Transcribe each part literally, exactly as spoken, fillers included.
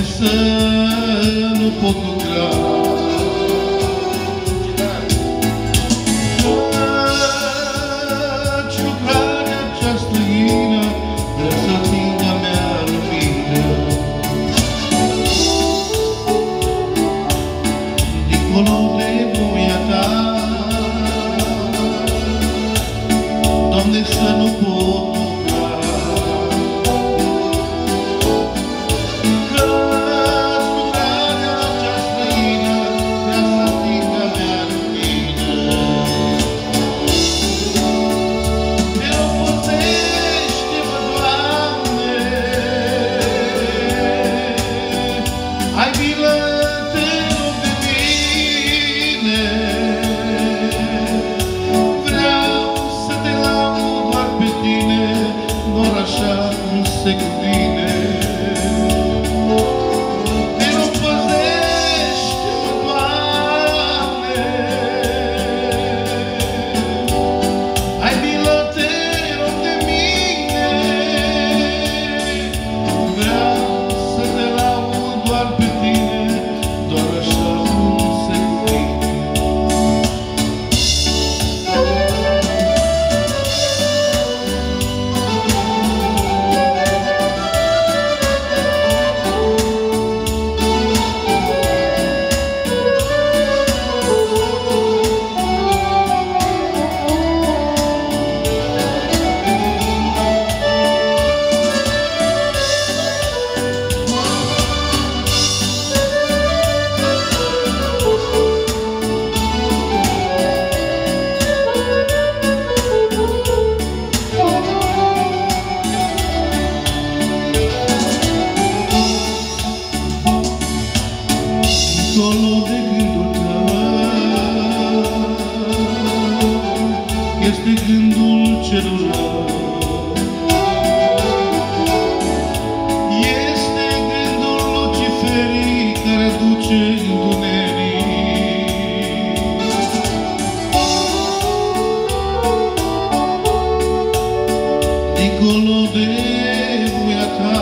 să nu pot lucra. Căci lucrarea cea străină vrea să atingă mea lumină. Dincolo de voia Ta, Doamne, să nu pot lucra. Căci lucrarea cea străină vrea să atingă mea lumină. Te rog, păzește-mă, Doamne, ai milă, te rog de mine. Vreau să te laud doar pe Tine, doar așa cum se cuvine. Te rog, păzește-mă, Doamne, ai milă, te rog de mine. Vreau să te laud doar pe Tine, doar așa cum se cuvine. Dincolo de gândul Tău este gândul celor rău. Este gândul Luciferii care duce întuneric. Dincolo de voia Ta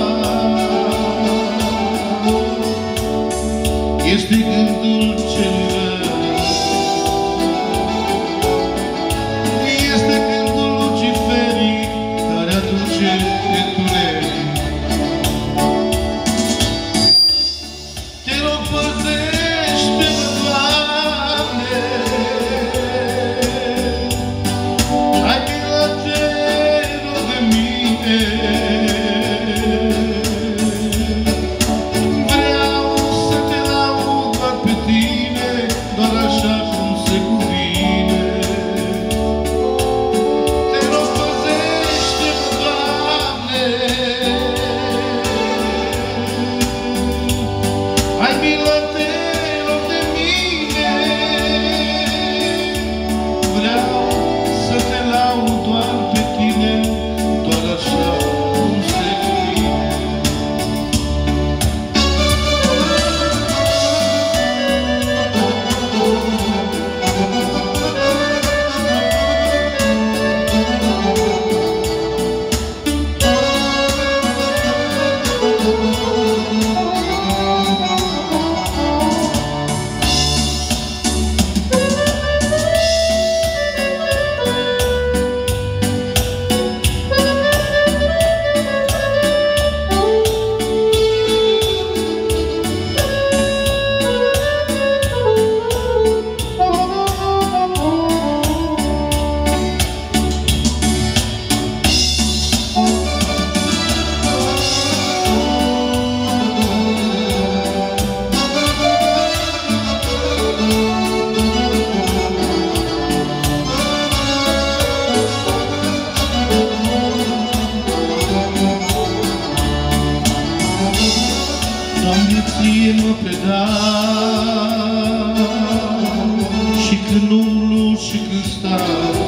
este gândul cel rău. Este gândul Luciferii care aduce întuneric. Te rog, păzește-mă, Doamne, ai milă, te rog de mine. Doar așa cum se cuvine. Te rog, păzește-mă, Doamne, ai milă, te rog de mine. Vreau să te laud doar pe Tine, doar așa cum se cuvine. Doamne, Ție mă predau și când umblu și când stau,